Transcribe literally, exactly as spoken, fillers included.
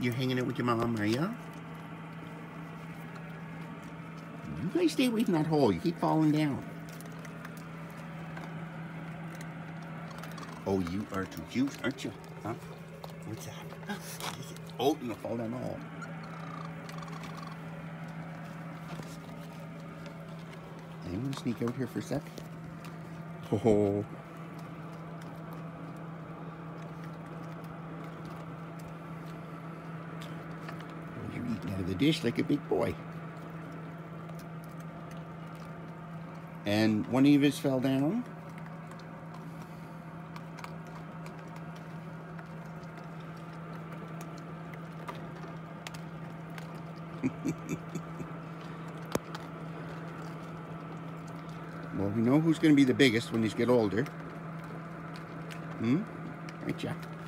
You're hanging out with your mom, are ya? You guys stay away from that hole. You keep falling down. Oh, you are too cute, aren't you? Huh? What's that? Oh, you're gonna fall down the hole. I'm gonna sneak out here for a sec. Oh. Oh, you're eating out of the dish like a big boy. And one of us fell down. Well, we know who's going to be the biggest when these get older. Hmm? Right, Jack?